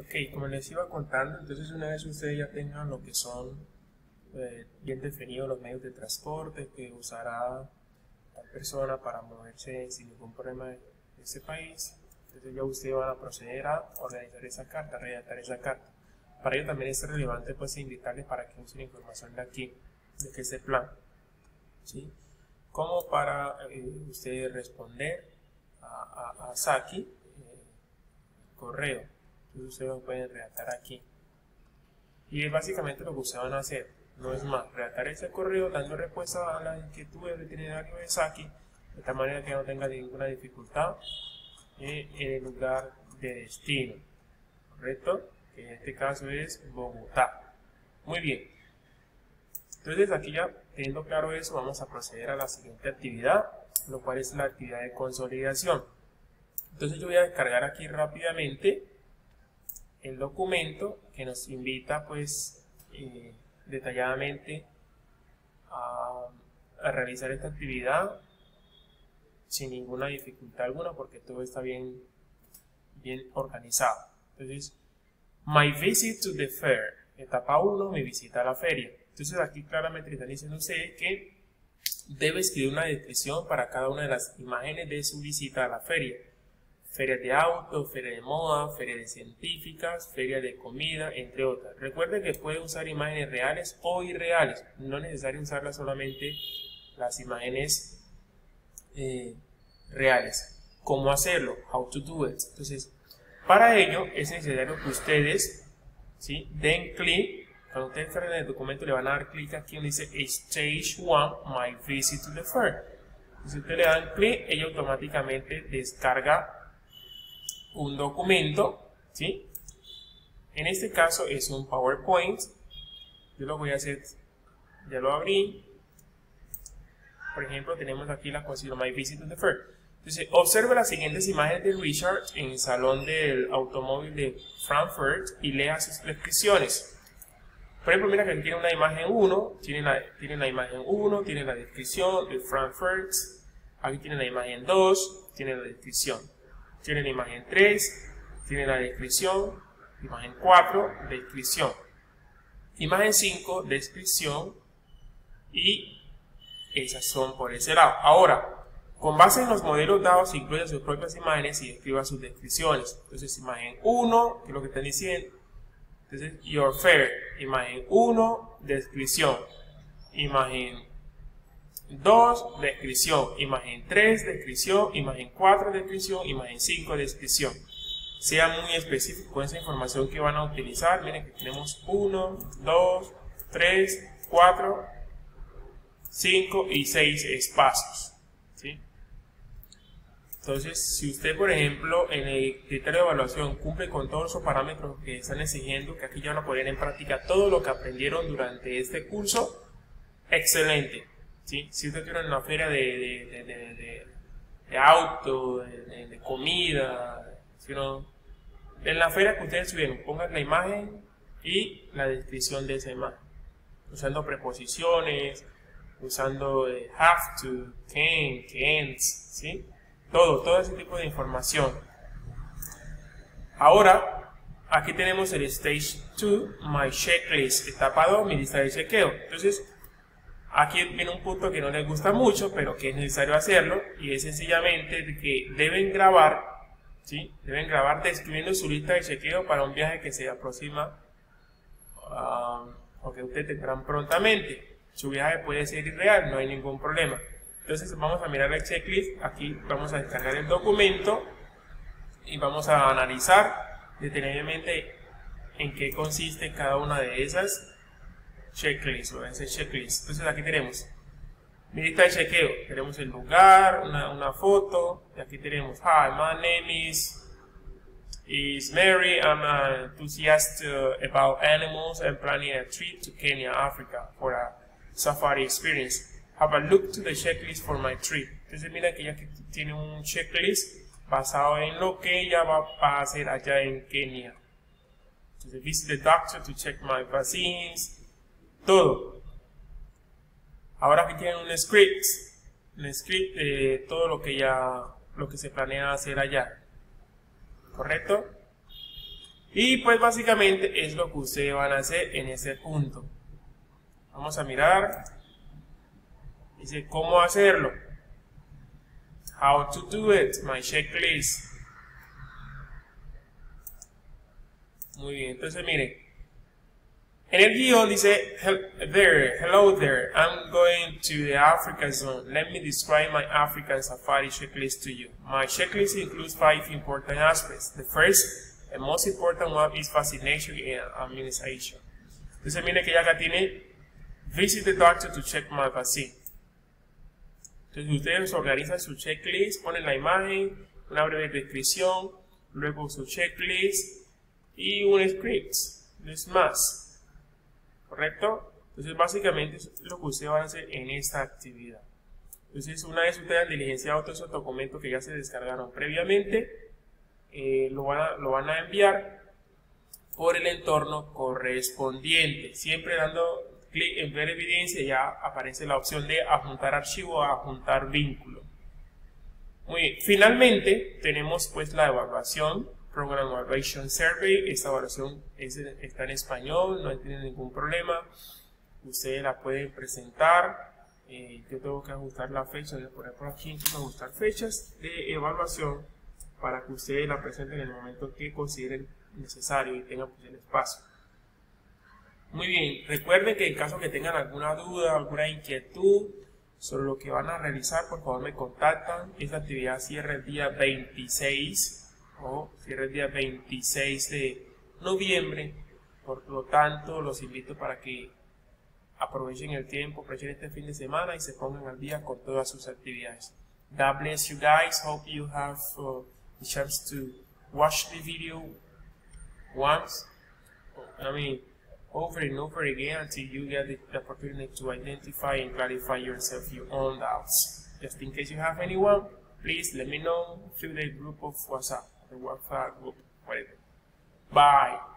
Ok, como les iba contando, entonces una vez ustedes ya tengan lo que son bien definidos los medios de transporte que usará tal persona para moverse sin ningún problema de ese país, entonces ya ustedes van a proceder a organizar esa carta, a redactar esa carta. Para ello también es relevante pues invitarles para que usen información de aquí, de que ese plan, ¿sí? Como para ustedes responder a Saki correo. Entonces ustedes lo pueden redactar aquí. Y es básicamente lo que ustedes van a hacer. No es más, redactar ese correo dando respuesta a la inquietud del itinerario de Saki, de tal manera que no tenga ninguna dificultad en el lugar de destino. ¿Correcto? Que en este caso es Bogotá. Muy bien. Entonces aquí ya teniendo claro eso, vamos a proceder a la siguiente actividad, lo cual es la actividad de consolidación. Entonces yo voy a descargar aquí rápidamente el documento que nos invita pues detalladamente a realizar esta actividad sin ninguna dificultad alguna, porque todo está bien organizado. Entonces, my visit to the fair, etapa 1, mi visita a la feria. Entonces aquí claramente le están diciendo a ustedes que debe escribir una descripción para cada una de las imágenes de su visita a la feria. Feria de autos, feria de moda, feria de científicas, feria de comida, entre otras. Recuerden que puede usar imágenes reales o irreales. No es necesario usarlas solamente las imágenes reales. ¿Cómo hacerlo? How to do it. Entonces, para ello es necesario que ustedes, ¿sí?, den clic. Cuando ustedes entran en el documento le van a dar clic aquí donde dice Stage 1, My Visit to the Fair. Si ustedes le dan clic, ella automáticamente descarga un documento, ¿sí? En este caso es un PowerPoint. Yo lo voy a hacer, ya lo abrí. Por ejemplo, tenemos aquí la consigna My Visit to the Fair. Entonces, observe las siguientes imágenes de Richard en el salón del automóvil de Frankfurt y lea sus descripciones. Por ejemplo, mira que aquí tiene una imagen 1, tiene la imagen 1, tiene la descripción de Frankfurt. Aquí tiene la imagen 2, tiene la descripción. Tiene la imagen 3, tiene la descripción. Imagen 4, descripción. Imagen 5, descripción. Y esas son por ese lado. Ahora, con base en los modelos dados, incluya sus propias imágenes y escriba sus descripciones. Entonces, imagen 1, que es lo que están diciendo. Entonces, your fair, imagen 1, descripción. Imagen 2, descripción. Imagen 3, descripción. Imagen 4, descripción. Imagen 5, descripción. Sean muy específicos con esa información que van a utilizar. Miren que tenemos 1, 2, 3, 4, 5 y 6 espacios, ¿sí? Entonces, si usted, por ejemplo, en el criterio de evaluación cumple con todos los parámetros que están exigiendo, que aquí ya van a poner en práctica todo lo que aprendieron durante este curso, excelente, ¿sí? Si usted tiene una feria de auto, de comida, sino en la feria que ustedes estuvieron, pongan la imagen y la descripción de esa imagen, usando preposiciones, usando have to, can, can't, ¿sí? Todo ese tipo de información. Ahora, aquí tenemos el Stage 2, My Checklist, etapa 2, mi lista de chequeo. Entonces, aquí viene un punto que no les gusta mucho, pero que es necesario hacerlo, y es sencillamente de que deben grabar, ¿sí? Deben grabar describiendo su lista de chequeo para un viaje que se aproxima, o que ustedes tendrán prontamente. Su viaje puede ser irreal, no hay ningún problema. Entonces vamos a mirar el checklist, aquí vamos a descargar el documento y vamos a analizar detenidamente en qué consiste cada una de esas checklists o ese checklist. Entonces aquí tenemos mi lista de chequeo, tenemos el lugar, una foto, y aquí tenemos hi, my name is Mary, I'm an enthusiast about animals and planning a trip to Kenya, Africa for a safari experience. Have a look to the checklist for my trip. Entonces mira que ella tiene un checklist basado en lo que ella va a hacer allá en Kenia. Entonces visit the doctor to check my vaccines, todo. Ahora aquí tienen un script de todo lo que se planea hacer allá, ¿correcto? Y pues básicamente es lo que ustedes van a hacer en ese punto. Vamos a mirar. Dice cómo hacerlo. How to do it. My checklist. Muy bien, entonces miren. En el guión dice, hello there, I'm going to the Africa zone. Let me describe my African safari checklist to you. My checklist includes 5 important aspects. The first and most important one is fascination and immunization. Entonces miren que ya acá tiene, visit the doctor to check my vaccine. Entonces ustedes organizan su checklist, ponen la imagen, una breve descripción, luego su checklist y un script. No es más. ¿Correcto? Entonces básicamente es lo que ustedes van a hacer en esta actividad. Entonces una vez ustedes han diligenciado todos esos documentos que ya se descargaron previamente, lo van a enviar por el entorno correspondiente. Siempre dando clic en ver evidencia ya aparece la opción de adjuntar archivo o adjuntar vínculo. Muy bien. Finalmente tenemos pues la evaluación. Program Evaluation Survey. Esta evaluación está en español, no tiene ningún problema. Ustedes la pueden presentar. Yo tengo que ajustar la fecha, voy a poner por aquí, ajustar fechas de evaluación para que ustedes la presenten en el momento que consideren necesario y tengan pues, el espacio. Muy bien, recuerden que en caso que tengan alguna duda, alguna inquietud sobre lo que van a realizar, por favor me contactan. Esta actividad cierra el día 26. Cierra el día 26 de noviembre, por lo tanto los invito para que aprovechen el tiempo, aprovechen este fin de semana y se pongan al día con todas sus actividades. God bless you guys, hope you have the chance to watch the video once, over and over again until you get the opportunity to identify and clarify yourself your own doubts. Just in case you have anyone, please let me know through the group of WhatsApp. The WhatsApp group, whatever. Bye.